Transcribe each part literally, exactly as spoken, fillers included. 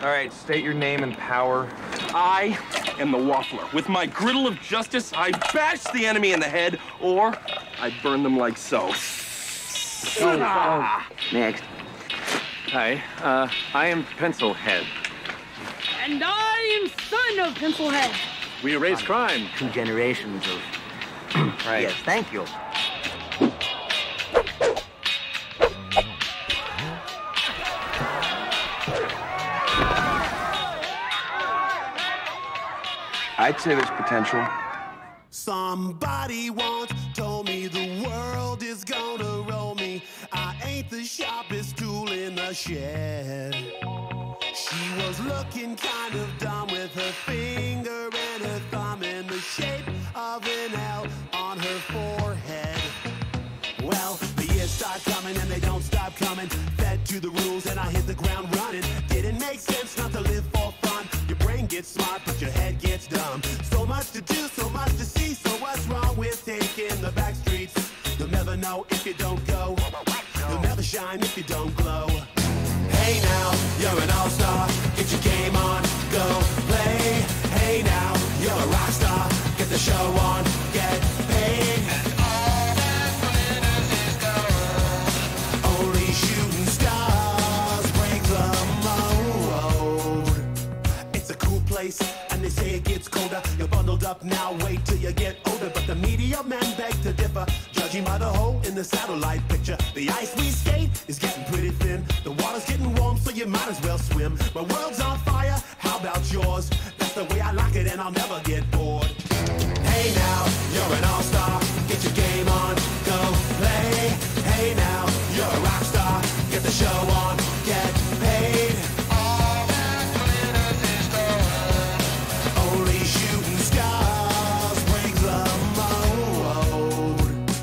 All right, state your name and power. I am the Waffler. With my griddle of justice, I bash the enemy in the head, or I burn them like so. Oh, oh. Next. Hi, uh, I am Pencilhead. And I am son of Pencilhead. We erase crime. Two generations of... Right. Yes, thank you. I'd say there's potential. Somebody once told me the world is gonna roll me. I ain't the sharpest tool in the shed. She was looking kind of dumb with her finger and her thumb in the shape of an L on her forehead. Well, the years start coming and they don't stop coming. Fed to the rules and I hit the ground running. Didn't make sense not to live for fun. Your brain gets smart but your head gets dumb. So much to do, so much to see. So what's wrong with taking the back streets? You'll never know if you don't go. You'll never shine if you don't glow. Hey now, you're an all-star. Get your game on, go play. Hey now, you're a rock star. Get the show on, get paid. And all that glitters is gold. Only shooting stars break the mold. It's a cool place, and they say it gets colder. You're bundled up now, wait till you get older. But the media men beg to differ, judging by the hole in the satellite picture. The ice we skate is getting pretty thin. The water's getting warm, so you might as well swim. My world's on fire, how about yours? That's the way I like it, and I'll never get bored. Hey now, you're an all-star. Get your game on, go play. Hey now, you're a rock star. Get the show on, get paid. All that glitters is gold. Only shooting stars break the mold.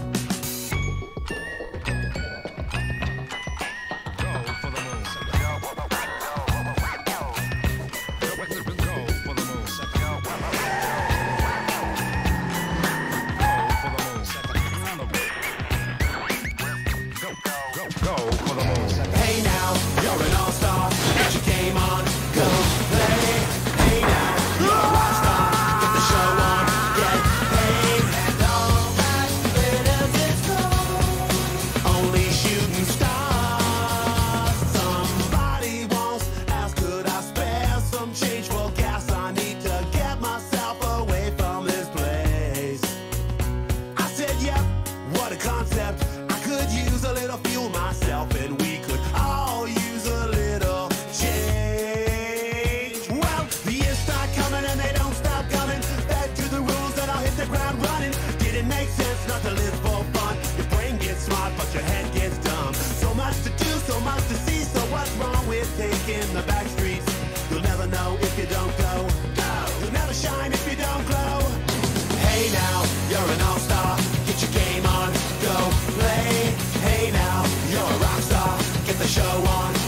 Hey now, you're an all-star. Get your game on, go play. Hey now, you're a rock star. Get the show on, get paid. And all that glitters is gold. Only shooting stars. Somebody once asked, could I spare some change for gas? I need to get myself away from this place. I said, yep, what a concept. I could use a little fuel myself, and we could all use a little change. Well, the years start coming and they don't stop coming. Back to the rules and I'll hit the ground running. Didn't make sense not to live for fun. Your brain gets smart but your head gets dumb. So much to do, so much to see. So what's wrong with taking the back streets? You'll never know if you don't go. Go. You'll never shine if you don't glow. Hey now, you're an all-star. Get your game on, go play. Hey now, you're a rock star. Get the show on.